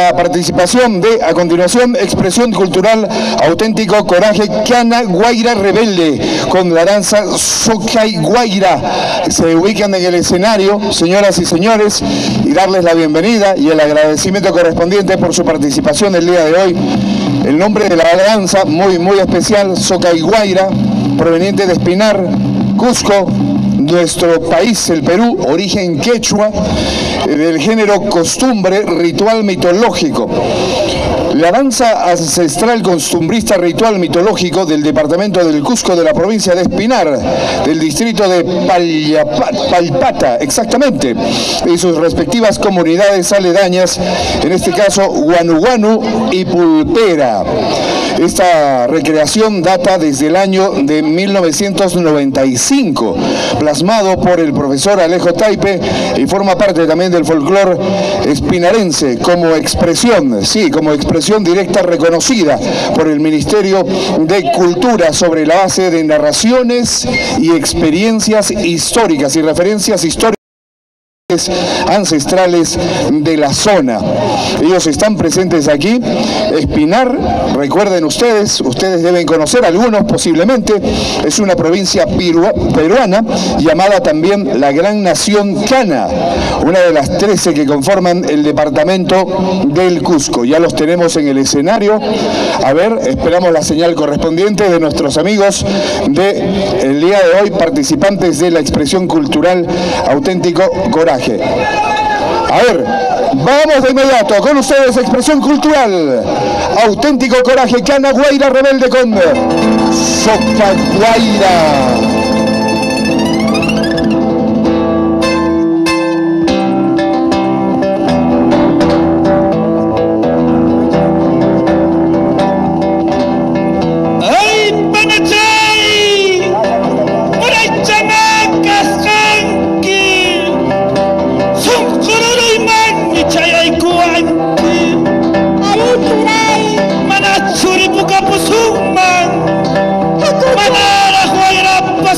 la participación de, a continuación, Expresión Cultural Auténtico Coraje Cana Guaira Rebelde, con la danza Socay Guaira. Se ubican en el escenario, señoras y señores, y darles la bienvenida y el agradecimiento correspondiente por su participación el día de hoy. El nombre de la danza, muy especial, Socay Guaira, proveniente de Espinar, Cusco, nuestro país, el Perú, origen quechua, del género costumbre, ritual mitológico. La danza ancestral costumbrista ritual mitológico del departamento del Cusco, de la provincia de Espinar, del distrito de Palpata, exactamente, y sus respectivas comunidades aledañas, en este caso Huanuguanu y Pulpera. Esta recreación data desde el año de 1995, plasmado por el profesor Alejo Taipe, y forma parte también del folclore espinarense como expresión, sí, como expresión directa reconocida por el Ministerio de Cultura sobre la base de narraciones y experiencias históricas y referencias históricas ancestrales de la zona. Ellos están presentes aquí. Espinar, recuerden ustedes deben conocer, algunos posiblemente, es una provincia peruana llamada también la Gran Nación Cana, una de las 13 que conforman el departamento del Cusco. Ya los tenemos en el escenario. A ver, esperamos la señal correspondiente de nuestros amigos del día de hoy, participantes de la Expresión Cultural Auténtico Coraje. A ver, vamos de inmediato con ustedes, Expresión Cultural Auténtico Coraje Cana Guaira Rebelde con Socay Guaira. Manara Guaira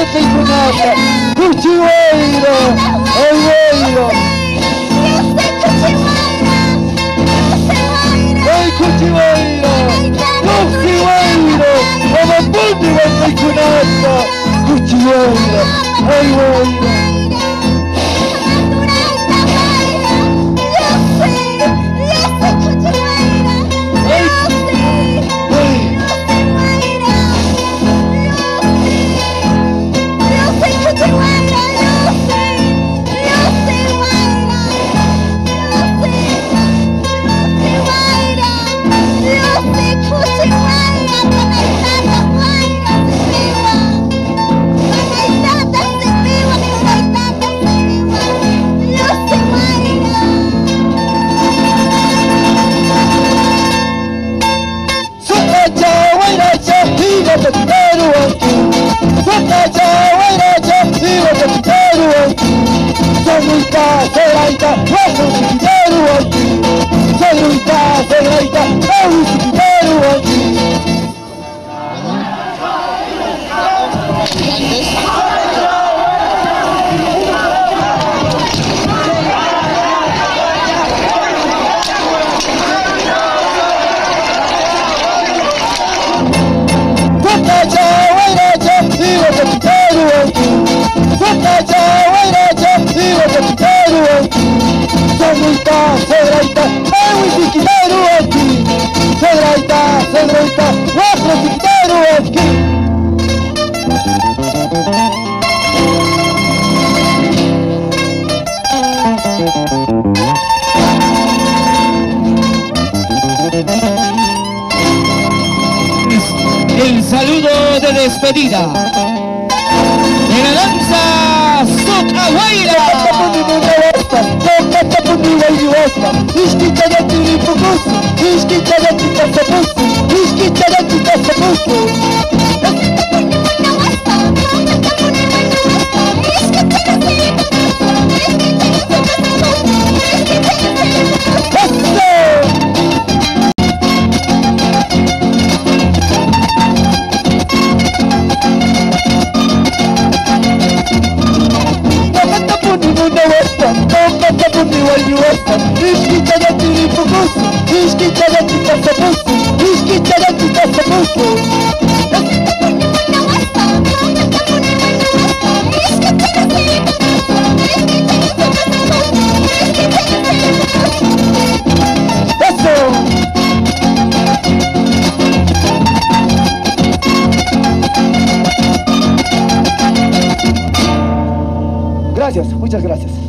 Kunata, Cuchihuayra, Ayhuayra. Ay, Cuchihuayra, Cuchihuayra, Amapundi, Kunata, Cuchihuayra, Ayhuayra. El saludo de despedida de la danza Socahuayra. Gracias, muchas gracias.